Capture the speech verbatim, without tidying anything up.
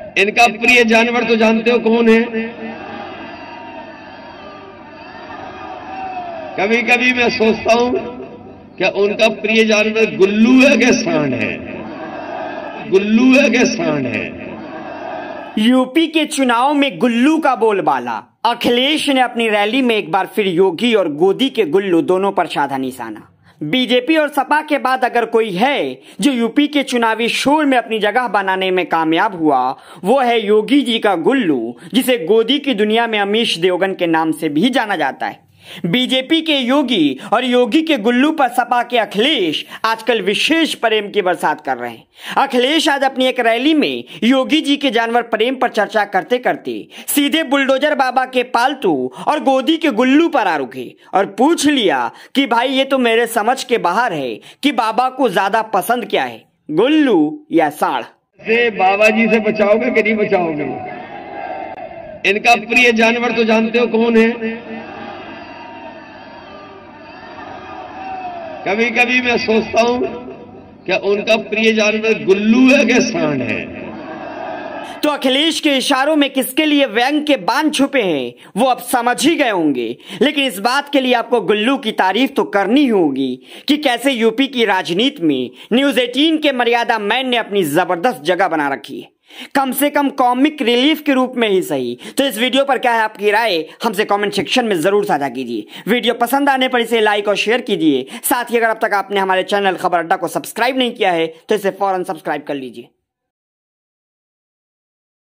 इनका प्रिय जानवर तो जानते हो कौन है? कभी कभी मैं सोचता हूं क्या उनका प्रिय जानवर गुल्लू है कि सांड है? गुल्लू है कि सांड है? यूपी के चुनाव में गुल्लू का बोलबाला। अखिलेश ने अपनी रैली में एक बार फिर योगी और गोदी के गुल्लू दोनों पर साधा निशाना। बीजेपी और सपा के बाद अगर कोई है जो यूपी के चुनावी शोर में अपनी जगह बनाने में कामयाब हुआ, वो है योगी जी का गुल्लू, जिसे गोदी की दुनिया में अमीश देवगन के नाम से भी जाना जाता है। बीजेपी के योगी और योगी के गुल्लू पर सपा के अखिलेश आजकल विशेष प्रेम की बरसात कर रहे हैं। अखिलेश आज अपनी एक रैली में योगी जी के जानवर प्रेम पर चर्चा करते करते सीधे बुलडोजर बाबा के पालतू और गोदी के गुल्लू पर आ रुके और पूछ लिया कि भाई ये तो मेरे समझ के बाहर है कि बाबा को ज्यादा पसंद क्या है, गुल्लू या सांड? से बाबा जी से बचाओगे कि नहीं बचाओगे? इनका प्रिय जानवर तो जानते हो कौन है? कभी कभी मैं सोचता हूं क्या उनका प्रिय जानवर गुल्लू है कि सांड है? तो अखिलेश के इशारों में किसके लिए व्यंग के बाण छुपे हैं वो अब समझ ही गए होंगे, लेकिन इस बात के लिए आपको गुल्लू की तारीफ तो करनी होगी कि कैसे यूपी की राजनीति में न्यूज अठारह के मर्यादा मैन ने अपनी जबरदस्त जगह बना रखी है, कम से कम कॉमिक रिलीफ के रूप में ही सही। तो इस वीडियो पर क्या है आपकी राय, हमसे कमेंट सेक्शन में जरूर साझा कीजिए। वीडियो पसंद आने पर इसे लाइक और शेयर कीजिए। साथ ही अगर अब तक आपने हमारे चैनल खबर अड्डा को सब्सक्राइब नहीं किया है तो इसे फौरन सब्सक्राइब कर लीजिए।